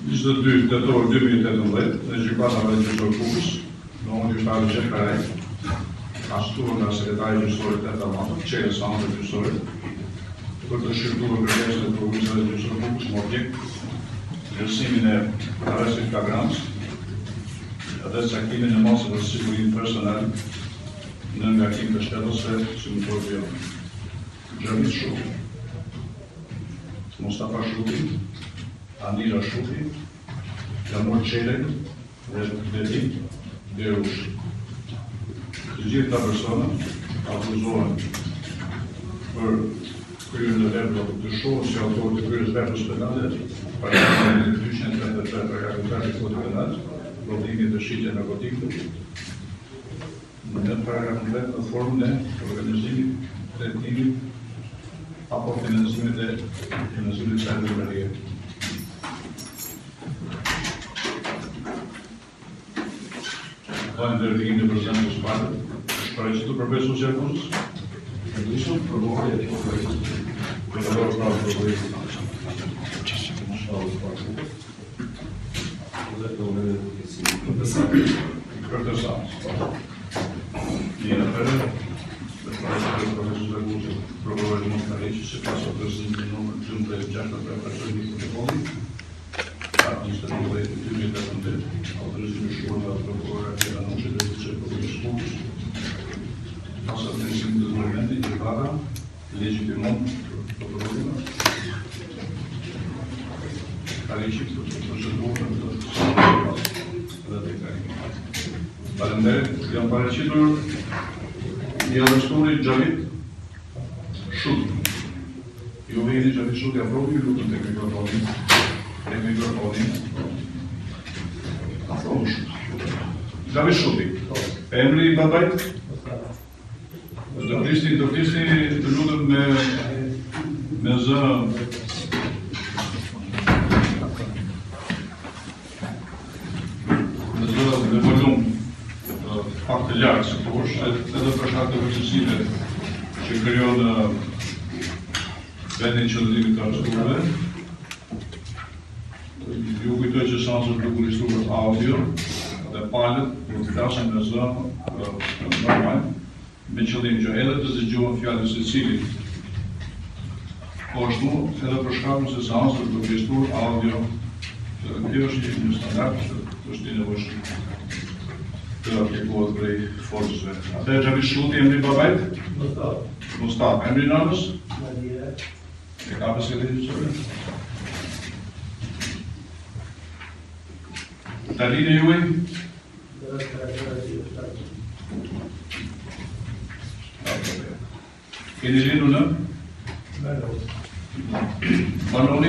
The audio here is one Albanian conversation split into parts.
22 tetor 2018 dhe gjykata e gjyqësor Kukës, në gjyqtari Gjerkaraj, ka shtuar nga sekretari gjyqësor Teta Matov, qelës anë të gjyqësorit, për të shqyrtuar kërkesën e prokurisë dhe gjyqësor Kukës më objekt vlerësimin e arrestit flagrant dhe caktimin e masëve të sigurimit personal në ngarkim të shtetësve si më përvjon. Gjërmit Shuki, Mustafa Shuki, Anira Shuki, Jamur Qelen dhe Delit Derush. Të gjithë ta persona akuzohen për kryrën e veprave të shohur si autor të kryrës veprës penale, paragrafin 233 paragrafi 3 të Kodit Penal, prodhimi dhe shitja e narkotikëve, në paragrafin 10 në formën e organizimit, trajtimit apo financimit e financimit së ndërmarrjeve. Vojnë ndërtimin e prezentës parë, shpresu të profesor Gjerkusës. Ndryshëm, përbohaj e të profesor. Përbohaj prapë përbohaj. Një në përë, dhe profesor Gjerkusës, përbohaj të mos në reqë, se pasë prezentën në nëmër 263 personit të protokollit, Artista di lei di più da contento, autorizzazione scuola da proporre che la noce del cerco di schools, passa attenzione del movimento di privata, legge di non proporre, carici procedura da Valender, abbiamo paracitor di Alasturi Javid Shuti. Io vedi Javid Shuti a proprio tutto il microfono. E mikrofonin. Javid Shuti. Emri i babait? Do flisni të lutem me zë. Me volum pak të lartë, se po është edhe për shkak të vështirësive që krijon vendin qëndrimit të arrestuarve. Ju kujtoj që sansët prokuristurët audio dhe palët për të flasën me zënë normal, me qëllim që edhe të zëgjohen fjallës e cilit. Po ashtu, edhe për shkakun se sansët prokuristurët audio, kjo është një standard që është një nevojshëm të aplikohet prej forcëve. Atë Javid Shuti, emri babait? Mustafa. Emri nënës? E ka pësëri gjyqësore? Dalin e juaj? Keni lindur në? Banoni?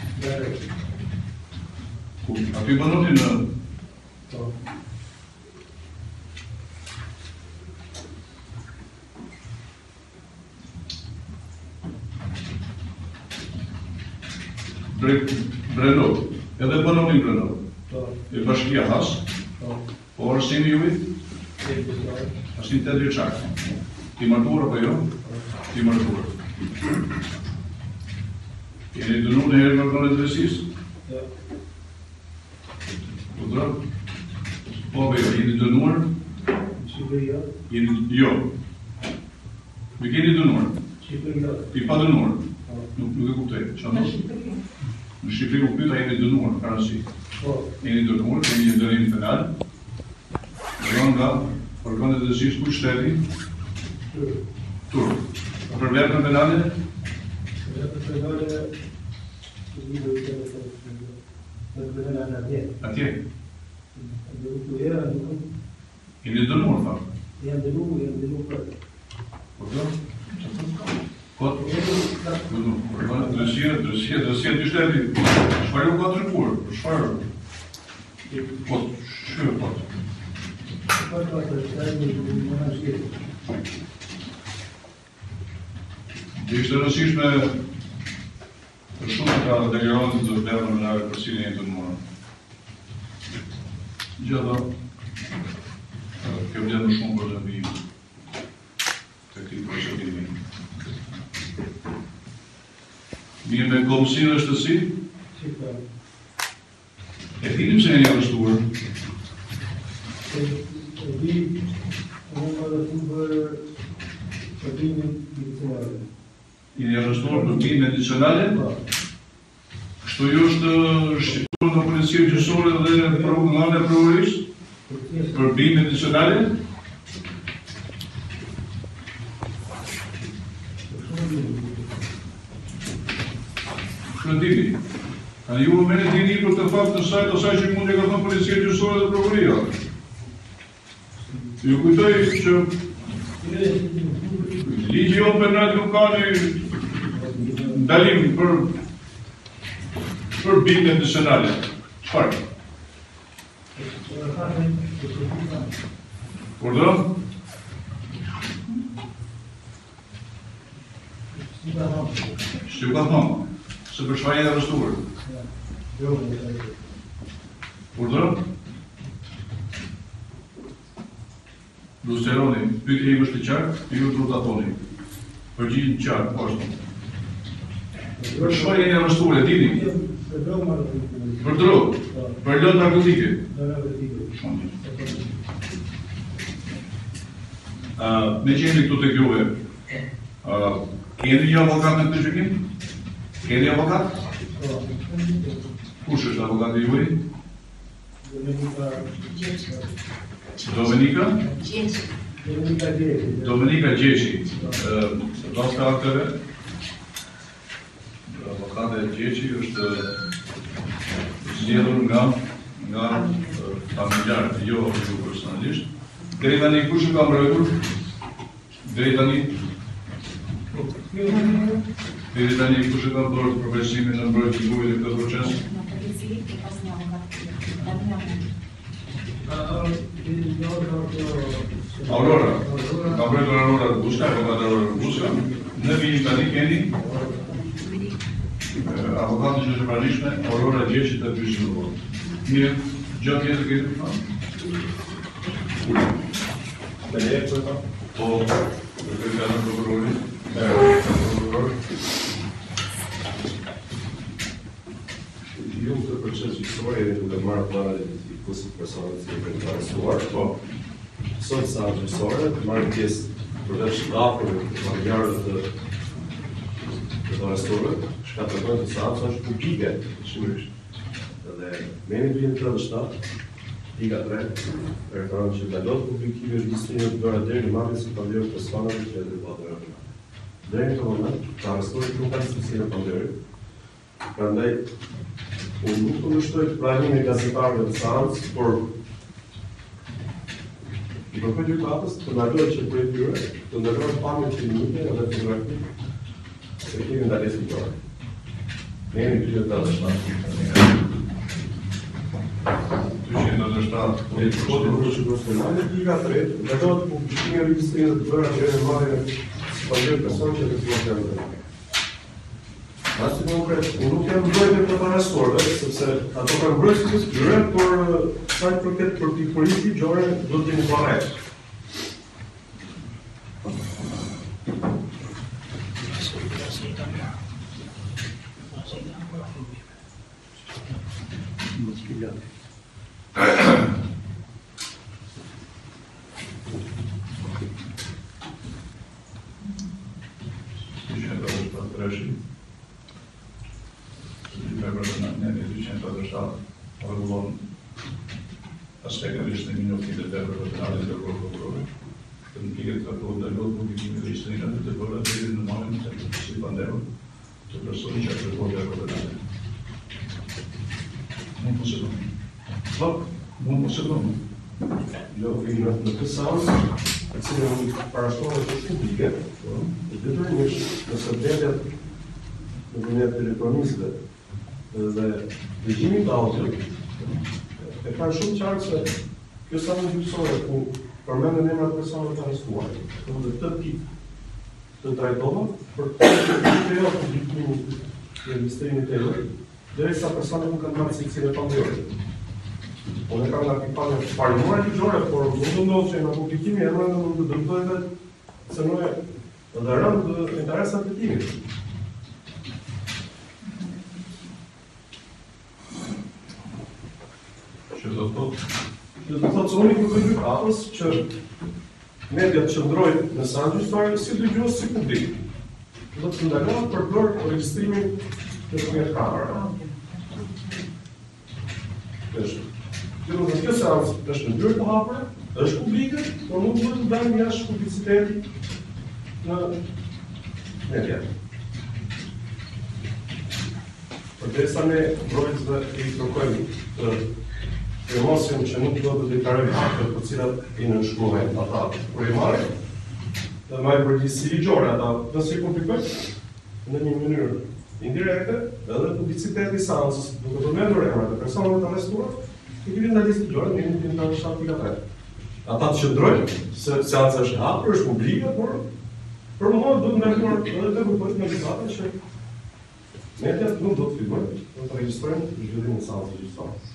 Aty banoni në? Breno, edhe banoni Breno. E bashkia has, po arsimi juaj? Ashtin 8 vjeçar. Ti martuar apo jo? Ti martuar. Jeni dënuar në herë nga drejtësisë? Jo. Po do? Po jo, jeni dënuar? Jo. Jeni jo. Me keni dënuar? Ti pa dënuar? Nuk e kuptoj. Çfarë? Në Shqipëri u pyeta jeni dënuar në Franci. Jeni dënuar, keni një ndërim penal, nga organet e drejtësisë ku shteti? Turp. Për veprën penale? Atje? Jeni dënuar, fakt? Jam dënuar. Po do? Kot? Drejtësia të shtetit. Çfarë u ka treguar? Për çfarë? Po, shkruaj po. Ishte rëndësishme për shumë ka deklaruar të vlerën në për cilën jenë të dënuar. Gjithë kjo vlerë më shumë për të vijë të këtij procedimi. Mirë me komisinë është si? E dini pse jeni arrestuar? Jeni arrestuar për bime medicinale? Kështu ju është shqiptur në policinë gjyqësore dhe nga e prokurisë? Për bime medicinale? Dini. A ju më merret dini për të fakt të asaj që mund të ka thënë policia gjyqësore dhe prokuria. Ju kujtoj që ligji jonë penal nuk ka një ndalim për bime medicinale. Çfarë? Urdhë? Shtu ka thonë. Se për çfarë jeni arrestuar? Urdhër? Luceroni, pyetja ime është e qartë, ju duhet ta thoni. Përgjigjen qartë, poshtë. Për çfarë jeni arrestuar, e dini? Për drogë. Për lëndë narkotike. Shumë mirë. Me që jemi këtu tek juve, keni një avokat në këtë gjykim? Keni avokat? Kush është avokati juaj? Domenika? Domenika Gjeqi. Pas të akteve, avokate Gjeqi është zgjedhur nga familjarët, jo ju personalisht. Deri tani kush e ka mbrojtur? Deri tani kush e ka bërë përveçimin në mbrojtje të në këtë proces? Aurora. Ka mbrojtur Aurora Buska, Buska. Në vini tani keni avokatën që është e pranishme, Aurora Gjeqi të Pyshëllor. Mirë, gjatë tjetër keni të thënë? Me leje për ta? Po, për këtë janë prokurorit. Ju këtë proces gjyqësor jeni duke marrë planet e kusht personat që jeni të arrestuar. Po. Sot sa gjyqësore marrin pjesë përveç dafurve të familjarëve të arrestuarve, shkatërrojnë të sahabë është publike, shimërisht. Dhe meni 2037, Liga 3, referon që ndalot publikimi regjistrimin të bërë deri në marrjen si pandemik të personave që janë të pandemik. Deri në këtë moment, të arrestuarit nuk kanë cilësi në pandemik. Prandaj, unë nuk kundërshtoj pranimin e gazetarëve të sahabës, por i përkoj gjykatës të ndalohet që për tyre të ndërrohet pamjen klinike edhe fotografi se kemi ndalesë ligjore. Ne jemi 2037. E të kodin për shqipërstënale, Liga 3, ndërrohet publikimi e regjistrimit të bërë deri në marrjen si pandemik person që të të pandemik. Ashtu konkret, unë nuk jam mbrojtje për të arrestuarve, sepse ato kanë mbrojtje të tyre, por sa i përket për pikërisht ligjore do të jemi korrekt. Aspektalisht në minutitë të personalit të prokurorit, të në piket ka të ndalot publikimi dhe regjistrimet të bërë deri në marrjen si pandemik të personit që kërkojnë të prokurorit. Mund të sekondë. Po, mund të sekondë. Jo, në këtë seancë, e cilën unë parashtrohet është publike, detyrimisht nëse bletët nëpërmjet telefonistëve dhe regjimi të audio e kanë shumë qartë se kjo seancë gjyqësore ku përmenden emrat e personave të arrestuar, dhe këtë tip të trajtohet për të jo publikimin e regjistrimit të tyre, derisa personat nuk kanë marrë cilësinë e pandemik. Unë kam nga pikpamja të parimuar ligjore, por nuk do ndodhë që në publikimi e emra mund të dëmtojnë vetë cënoje dhe rënd interesat e timit. Që do thotë, Dhe do thotë se unë i kërkoj gjykatës që mediat qëndrojnë në sanë gjyqësore si dëgjues si publik. Do të ndalohet për regjistrimin nëpërmjet kamerave. Kjo seancë është në ndyrë të hapur, është publike, por nuk duhet të dalë jashtë publicitetit në media. Përderisa ne mbrojtësve i kërkojmë të emosion që nuk do të deklarojmë fakte për cilat i nënshkruajnë ata kur i marrin, dhe marrin përgjegjësi ligjore ata, nëse i publikojnë në një mënyrë indirekte, edhe publiciteti i seancës, duke përmendur emrat e personave të arrestuar, i kemi ndalisë ligjore në 1.7.3. Ata të qëndrojnë se seanca është e hapur, është publike, por për momentin duhet ndaluar edhe të grupojnë në gjykatën që mediat nuk do të fillojnë, do të regjistrojnë zhvillimin e seancës gjyqësore.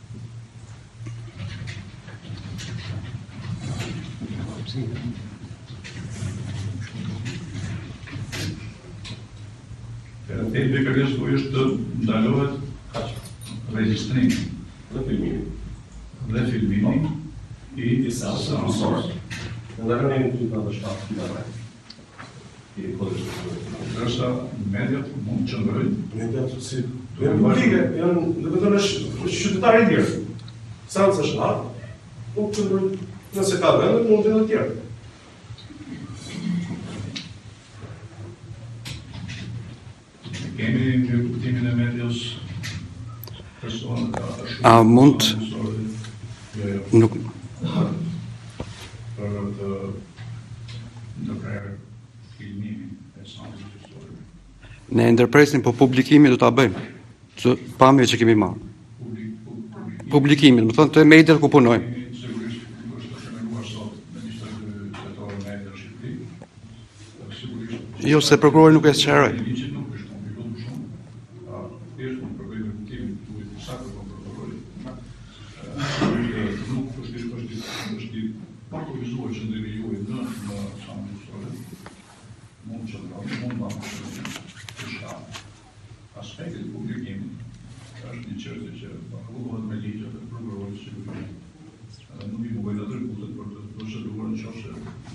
Thelbi i kërkesës tuaj është të ndalohet regjistrimi Dhe filmimi. dhe filmimi i seancës seancës. Ndaloni në 1.7.3. I kodit. Ndërsa mediat mund të qëndrojnë Mediat si janë publike, janë domethënë është qytetarë i lirë. Seanca është hapur, nuk qëndrojnë nëse ka vende, mund të tjerë. kemi një kuptimin e medios personat A mund nuk për të ndërprerë filmimin e seancës gjyqësore. ne ndërpresim, po publikimin do ta bëjmë. Që pamje që kemi marrë. Publikimin, më thonë të mediat ku punojmë. Sigurisht është të shënuar sot me 22 tetor në Mediat Shqipëri. Sigurisht Jo, se prokurori nuk e sqaroi. ligjit nuk është komplikuar shumë. Thjesht në përgjithësim në kuptimin tuaj sa kërkon prokurori. Nuk është i pakuvizuar qëndrimi juaj në seancën gjyqësore. Mund të qëndroni, mund ta shkallë. Aspekti i publikimit është një çështje që rregullohet me ligjet e prokurorit sigurisht. Nuk i bëjnë atë kurset për të proceduar në qoftë